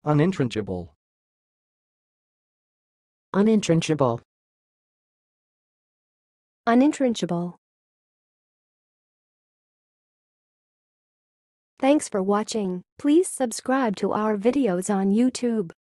unintrenchable, unintrenchable, unintrenchable. Thanks for watching. Please subscribe to our videos on YouTube.